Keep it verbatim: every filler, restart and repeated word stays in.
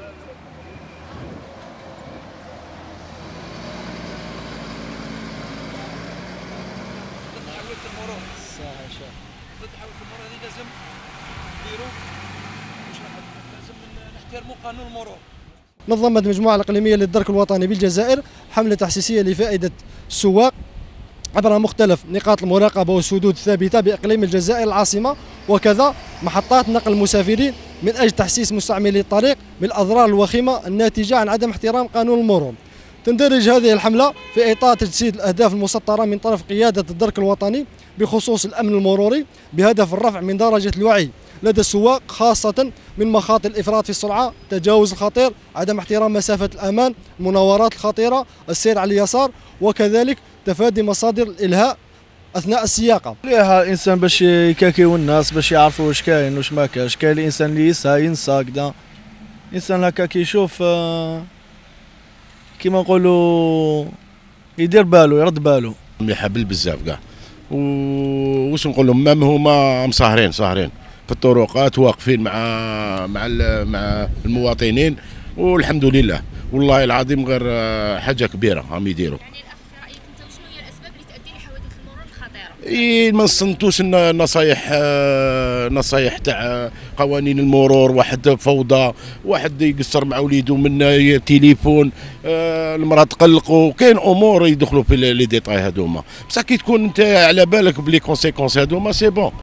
المرور صح شاف ضد حاولة المرور هذه لازم نديروا واش لازم نحترموا قانون المرور. نظمت المجموعة الإقليمية للدرك الوطني بالجزائر حملة تحسيسية لفائدة السواق عبر مختلف نقاط المراقبة والسدود الثابتة بإقليم الجزائر العاصمة وكذا محطات نقل المسافرين من أجل تحسيس مستعملي الطريق بالأضرار الوخيمة الناتجة عن عدم احترام قانون المرور. تندرج هذه الحملة في إطار تجسيد الأهداف المسطرة من طرف قيادة الدرك الوطني بخصوص الأمن المروري بهدف الرفع من درجة الوعي لدى السواق خاصة من مخاطر الإفراط في السرعة، تجاوز الخطير، عدم احترام مسافة الأمان، المناورات الخطيرة، السير على اليسار، وكذلك تفادي مصادر الإلهاء أثناء السياقة. ليها الإنسان باش يكاكيو الناس باش يعرفوا واش كاين واش ما كاينش، كاين الإنسان اللي يسعى ينسى كدا، الإنسان هكا كيشوف كيما نقولوا يدير بالو يرد بالو. مليحة بزاف كاع، واش نقول لهم مام هما مسهرين ساهرين في الطرقات واقفين مع مع مع المواطنين والحمد لله والله العظيم غير حاجه كبيره راهم يديروا. يعني الاخ في رايك انت شنو هي الاسباب اللي تؤدي لحوادث المرور الخطيره؟ اي ما نصنتوش النصايح نصايح تاع قوانين المرور، واحد فوضى، واحد يقصر مع وليده من تليفون، المراه تقلقوا، كاين امور يدخلوا في لي ديتاي هذوما، بصح كي تكون انت على بالك بلي كونسيكونس هذوما سي بون.